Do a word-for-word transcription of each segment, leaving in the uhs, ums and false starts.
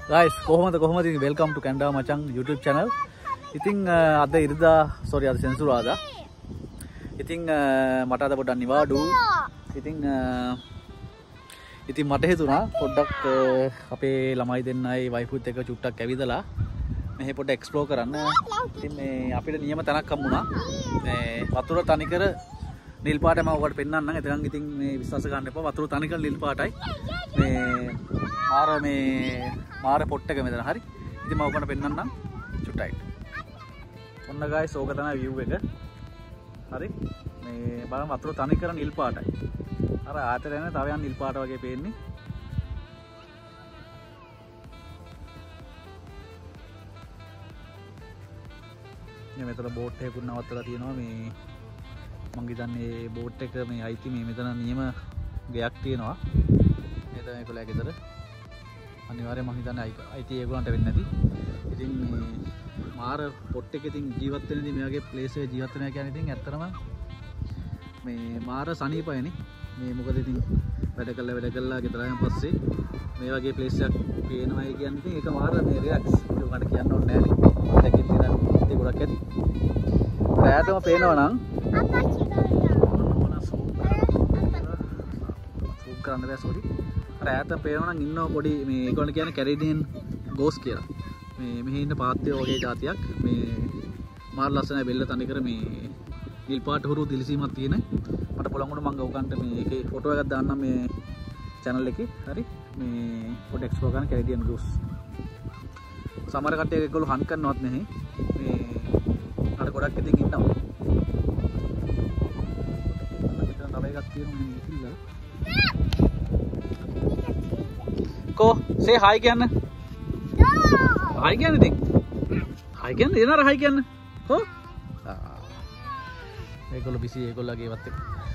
Guys, කොහොමද කොහොමද ඉතින් welcome to Canada Machan YouTube channel. ඉතින් අද ඉරිදා sorry අද සෙන්සුරාදා. ඉතින් මට අද පොඩ්ඩක් නිවාඩු. ඉතින් ඉතින් මට හිතුණා පොඩ්ඩක් අපේ ළමයි දෙන්නයි වයිෆුත් එක්ක චුට්ටක් ඇවිදලා මෙහෙ පොඩ්ඩක් එක්ස්ප්ලෝර් කරන්න. ඉතින් මේ අපිට නියම තැනක් හම්බුණා. මේ වතුර තනිකර නිල් පාටම ඔකට පෙන්නන්නම්. එතකන් ඉතින් මේ විශ්වාස ගන්න එපා. වතුර තනිකර නිල් පාටයි. මේ මාර මේ මාර පොට් එක මෙතන හරි. ඉතින් මම ඔකට පෙන්නන්නම් චුට්ටයි. ඔන්න guys ඕක තමයි view එක. හරි. මේ බලන්න වතුර තනිකර නිල් පාටයි. අර ආතර යන තව යන නිල් පාට වගේ පේන්නේ. මේ මෙතන බෝට් එකකුත් නවත්තලා තියෙනවා. මේ මං හිතන්නේ බෝට් එක මේ අයිති මේ මෙතන නියම ගයක් තියෙනවා. මේ තමයි ඒගොල්ලෝ ගෙදර. අනිවාර්යයෙන් මං හිතන්නේ අයිති ඒගොල්ලන්ට වෙන්නේ නැති. ඉතින් මේ මාර පොට් එකේ ඉතින් ජීවත් වෙන ඉතින් මේ වගේ ප්ලේස් එකේ ජීවත් වෙනවා කියන්නේ ඉතින් ඇත්තටම මේ මාර සනීපයනේ. මේ මොකද ඉතින් වැඩ කළා වැඩ කළා ගෙදර ආවන් පස්සේ මේ වගේ ප්ලේස් එකක් පේනවායි කියන්නේ ඉතින් ඒක මාර මේ රිලැක්ස්. ඒක මට කියන්න ඕනේ නැහැ නේ. දැකින් තියෙන ඉතින් ගොඩක් ඇති. රැයටම පේනවා නම් සූම් කරන්න බෑ සෝරි. රැයටම පේනවා නම් ඉන්නව පොඩි මේ ඒගොල්ලෝ කියන්නේ කැරිඩියන් ගෝස් කියලා. මේ මෙහි ඉන්න පාත්තේ වගේ જાතියක් මේ මාර ලස්සනයි බෙල්ල තනිකර මේ නිල් පාට හුරු දිලිසීමක් තියෙන. මට පුළුවන් වුණා මම ඔයගන්ට මේ ඒකේ ෆොටෝ එකක් දාන්නම් මේ channel එකේ. හරි. මේ පොඩ එක්ස්ප්ලෝර් කරන කැනඩියන් ගෝස්. සමහර කට්ටිය ඒගොල්ලෝ හන් කරනවත් නැහැ. මේ අර ගොඩක් ඉතින් ඉන්නවා. මෙතන තව එකක් තියෙනවා මේ ඉතිල්ලා. කෝ say hi කියන්න. hi කියන්න ඉතින්. hi කියන්න එනර hi කියන්න. කො? ඒගොල්ලෝ බිසි ඒගොල්ලෝගේ වත් එක්ක.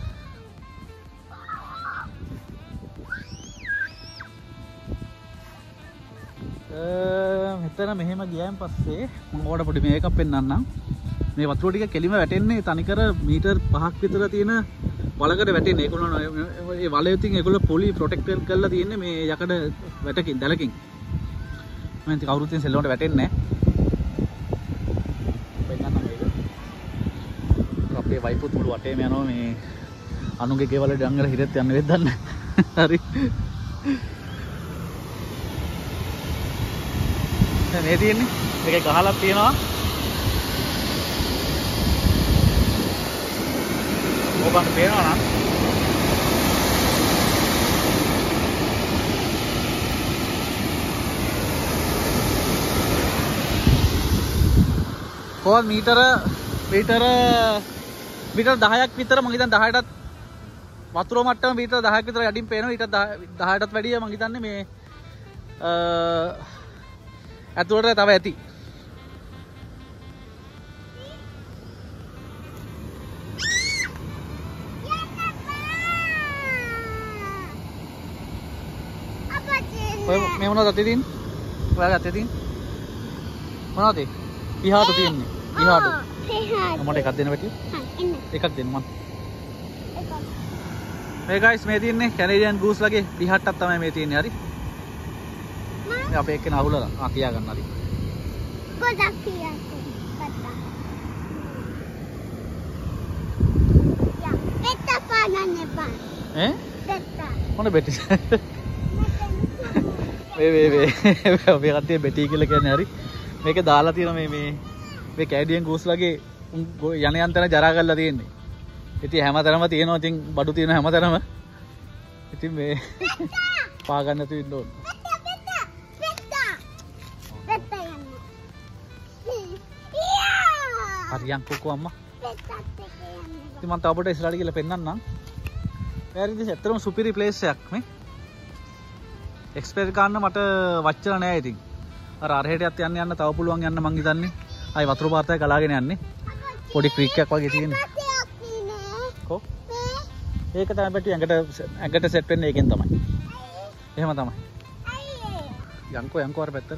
මෙතන මෙහෙම ගියාන් පස්සේ මම ඔයාලට පොඩි මේකක් පෙන්නන්නම්. මේ වතුර ටික කෙලිම වැටෙන්නේ තනිකර මීටර් පහක් විතර තියෙන වලකට වැටෙන්නේ. ඒගොල්ලෝ මේ වලය තින් ඒගොල්ලෝ පොලි ප්‍රොටෙක්ට් කරලා තියෙන්නේ මේ යකඩ වැටකින් දැලකින්. මම ඉතින් කවුරුත් ඉතින් සෙල්ලමට වැටෙන්නේ නැහැ. පෙන්නන්නම් මේක. අපේ වයිෆුත් මුළු වටේම යනවා මේ අනුගේ ගෙවල ඩංගල හිරෙත් යන්න වෙද්ද දන්නේ. හරි. මේ තියෙන්නේ මේකේ ගහලක් තියෙනවා. ඕකන් පේනවා නම් කොහොම මීටර මීටර මීටර දහයක් විතර මම හිතන්නේ දහයටත් වතුර මට්ටම මීටර දහයක් විතර යටින් පේනවා. ඊට දහයටත් වැඩිය මම හිතන්නේ මේ ඇතුළට තව ඇති. ඔය මේ මොනවද අතේ තියෙන්නේ? ඔයාගේ අතේ තියෙන්නේ? මොනවද ඒ? පිහාට තියෙන්නේ. පිහාට. පිහාට. මට එකක් දෙන්න බැටිය? හා එන්න. එකක් දෙන්න මම. එකක්. මේ guys මේ තියෙන්නේ කැනේඩියන් ගූස් ලගේ පිහාටක් තමයි මේ තියෙන්නේ. හරි. මේ අපේ එක්කෙනා අහුලලා ආ කියා ගන්න හරි. ගොඩක් පිහාට. ගත්තා. යා පෙත්ත පානන්න එපා. ඈ? පෙත්ත. මොන බෙටි? මේ මේ මේ මේ කට්ටිය බෙටි කියලා කියන්නේ හරි. මේක දාලා තියෙන මේ මේ මේ කැනඩියන් ගූස් ලගේ යන යන තැන ජරා කරලා තියෙන්නේ. ඉතින් හැමතැනම තියෙනවා. ඉතින් බඩු තියෙන හැමතැනම. ඉතින් මේ පා ගන්න නැතුව ඉන්න ඕන. හරියන් කොකෝ අම්මා. ඉතින් මම තව පොඩ ඉස්සරහට ගිහලා පෙන්නන්නම්. මේ හරි ඉතින් ඇත්තටම සුපිරි ප්ලේස් එකක් මේ. එක්ස්පෙරියන්ස් ගන්න මට වච්චලා නෑ ඉතින්. අර අරහෙටත් යන්න යන්න තව පුළුවන් යන්න මං හිතන්නේ. ආයි වතුර පාතය ගලාගෙන යන්නේ. පොඩි ක්‍රීක් එකක් වගේ තියෙනවා. කො? ඒක තමයි බැටි ඇඟට ඇඟට සෙට් වෙන්නේ ඒකෙන් තමයි. එහෙම තමයි. යන්කෝ යන්කෝ අර පැත්තට.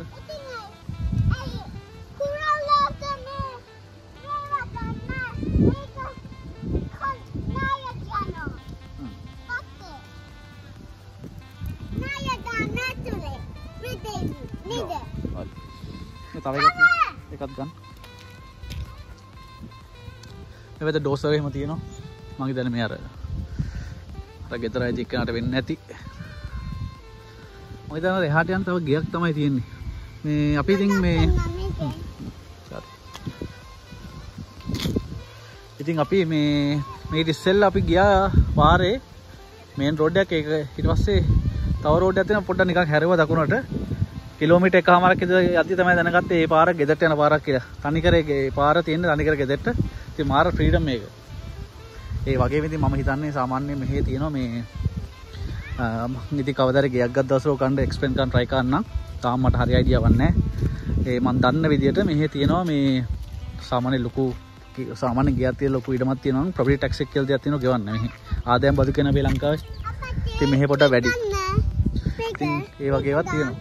තව එකක් එකක් ගන්න. මේ වෙද ඩෝසර් එහෙම තියෙනවා. මම හිතන්නේ මේ අර අර ගෙදර ඇදි එක්කනට වෙන්නේ නැති. මම හිතන්නේ එහාට යන තව ගියක් තමයි තියෙන්නේ. මේ අපි ඉතින් මේ ඉතින් අපි මේ මේ ඉස්සෙල්ලා අපි ගියා පාරේ මේන් රෝඩ් එක ඒක ඊට පස්සේ තව රෝඩ් එකක් තියෙනවා පොඩ්ඩක් නිකන් හැරෙව දකුණට කිලෝමීටර් එකමාරක් විතර යද්දි තමයි දැනගත්තේ මේ පාර ගෙදරට යන පාරක් කියලා. තනිකර ඒ පාර තියෙන තනිකර ගෙදරට. ඉතින් මාර ෆ්‍රීඩම් මේක. ඒ වගේම ඉතින් මම හිතන්නේ සාමාන්‍යයෙන් මෙහෙ තියෙනවා මේ මම ඉතින් කවදාද ගියක් ගත්ත දවසක කන්න එක්ස්පෙන්ඩ් කරන්න try කරන්න. තාම මට හරි අයිඩියාවක් නැහැ. ඒ මම දන්න විදිහට මෙහෙ තියෙනවා මේ සාමාන්‍ය ලොකු සාමාන්‍ය ගියක් තියෙන ලොකු ඉඩමක් තියෙනවා. ප්‍රොපර්ටි ටැක්ස් එක කියලා දෙයක් තියෙනවා ගෙවන්න මෙහෙ. ආදායම් බදු කියන අපේ ලංකාවේ. ඉතින් මෙහෙ පොඩ වැඩි. ඉතින් ඒ වගේ ඒවා තියෙනවා.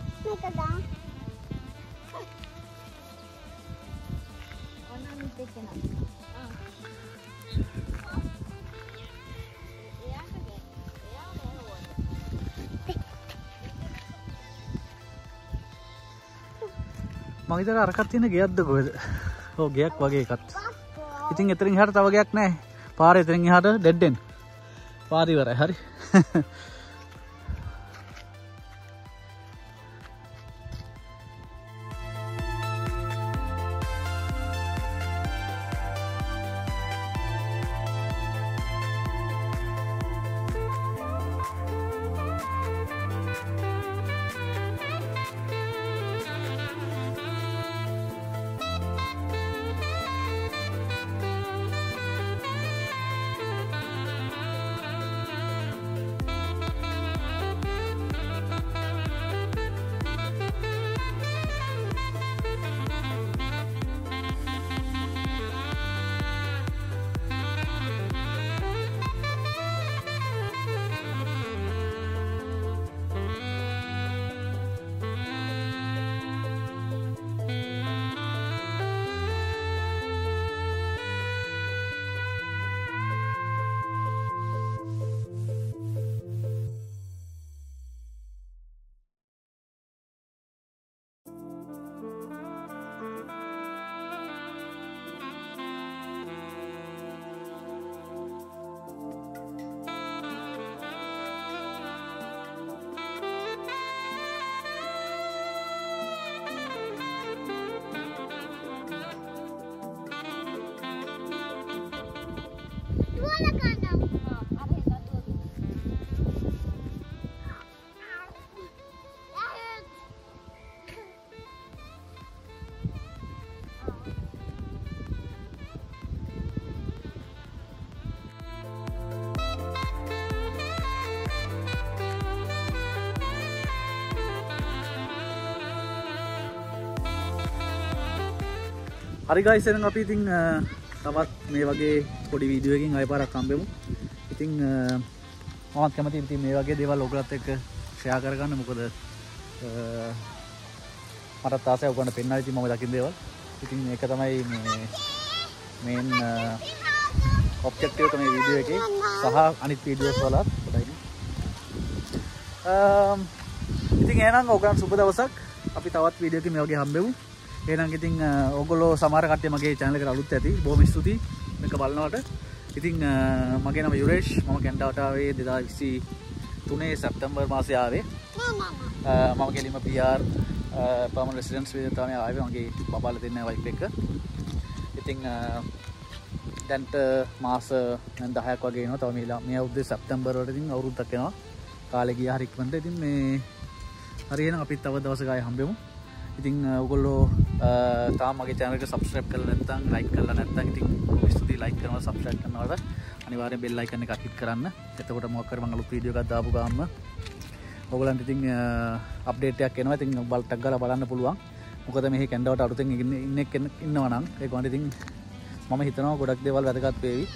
මම හිතලා අරකට තියෙන ගියක්ද කොහෙද? ඔව් ගියක් වගේ එකක්. ඉතින් එතනින් එහාට තව ගියක් නැහැ. පාරේ එතනින් එහාට ඩෙඩ් එන්ඩ්. පාර ඉවරයි. හරි. හරි guys එහෙනම් අපි ඉතින් තවත් මේ වගේ පොඩි වීඩියෝ එකකින් ආයෙ පාරක් හම්බෙමු. ඉතින් මමත් කැමතියි ඉතින් මේ වගේ දේවල් ඔයගලත් එක්ක ෂෙයා කරගන්න. මොකද මටත් ආසයි ඔයගලන්ට පෙන්නන්න ඉතින් මම දකින්න දේවල්. ඉතින් මේක තමයි මේ මේන් ඔබ්ජෙක්ටිව් එක මේ වීඩියෝ එකේ සහ අනිත් වීඩියෝස් වලත් පොඩයි. අම් ඉතින් එහෙනම් ඔයගලන්ට සුබ දවසක්. අපි තවත් වීඩියෝ එකකින් මේ වගේ හම්බෙමු. එහෙනම් ඉතින් ඕගොල්ලෝ සමහර කට්ටිය මගේ channel එකට අලුත් ඇති. බොහොම ස්තුතියි මේක බලනවට. ඉතින් මගේ නම යුරේෂ්. මම කැනඩාවට ආවේ දෙදාස් විසි තුනේ සැප්තැම්බර් මාසේ ආවේ. මම ගෙලින්ම පී ආර් permanent residence විදිහට තමයි ආවේ මගේ බබාලා දෙන්න වයිෆ් එක. ඉතින් දැන්ට මාස දහයක් වගේ එනවා. තව මේ මේ අවුරුද්දේ සැප්තැම්බර් වලට ඉතින් අවුරුද්දක් එනවා. කාලේ ගියා හරි ඉක්මනට. ඉතින් මේ හරි එහෙනම් අපි තව දවසක ආයෙ හම්බෙමු. ඉතින් ඔයගොල්ලෝ තාම මගේ channel එක subscribe කරලා නැත්නම් like කරලා නැත්නම් ඉතින් ස්තුතියි like කරනවා subscribe කරනවාට අනිවාර්යෙන් bell icon එක click කරන්න. එතකොට මොකක් කර මම අලුත් වීඩියෝ එකක් දාපු ගාම ඔයගොල්ලන්ට ඉතින් අප්ඩේට් එකක් එනවා. ඉතින් බලටක් ගාලා බලන්න පුළුවන්. මොකද මේ කැනඩාවට අලුතෙන් ඉන්න කෙනෙක් ඉන්නවා නම් ඒකට ඉතින් මම හිතනවා ගොඩක් දේවල් වැදගත් වේවි.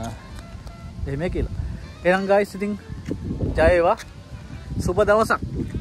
එහෙම කියලා. එහෙනම් guys ඉතින් ජය වේවා. සුබ දවසක්.